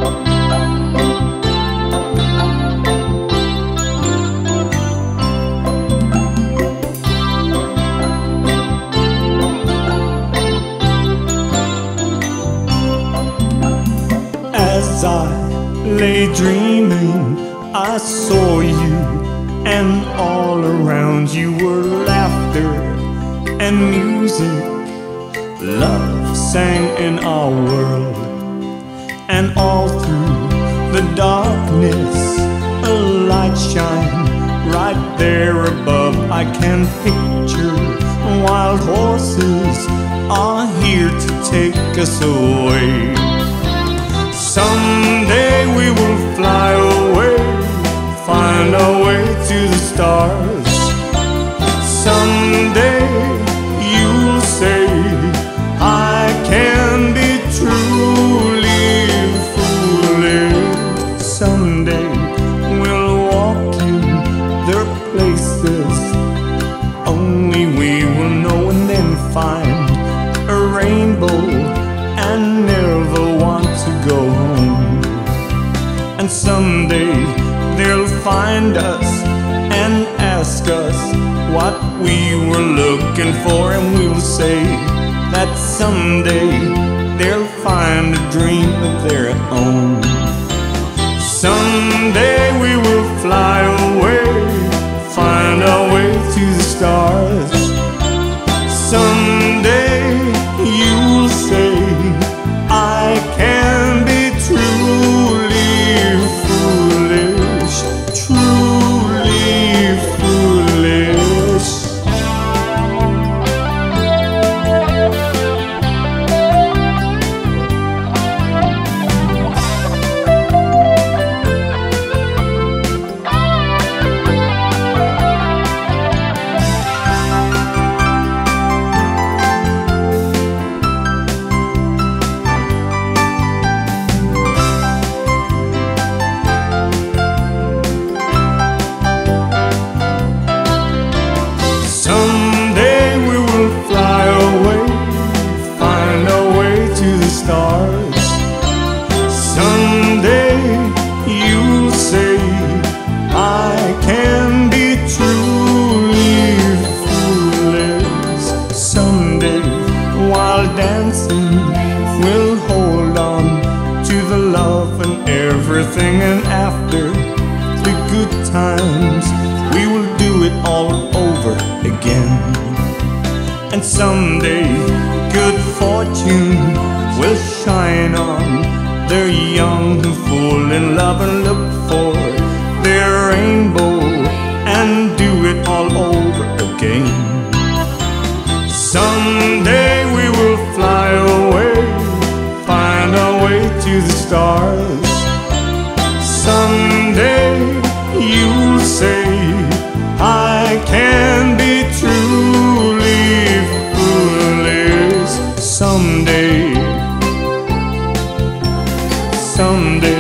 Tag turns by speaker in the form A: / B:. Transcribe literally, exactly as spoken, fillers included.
A: As I lay dreaming, I saw you, and all around you were laughter and music. Love sang in our world, and all through the darkness a light shined right there above. I can picture wild horses are here to take us away. Someday we will fly away, find our way to the stars. Someday you'll say, I can be truly foolish. Someday we'll walk in their places, only we will know, and then find a rainbow and never want to go home. And someday they'll find us and ask us what we were looking for, and we'll say that someday they'll find a dream of their own. Someday we will fly away, find our way to the stars. Someday you'll say, I can be truly foolish, truly foolish. Someday you'll say, I can be truly foolish. Someday while dancing we'll hold on to the love and everything, and after the good times we will do it all over again. And someday good fortune will shine on their young who fall in love and look for their rainbow and do it all over again. Someday we will fly away, find our way to the stars. Someday you'll say, I can be truly foolish. Someday, someday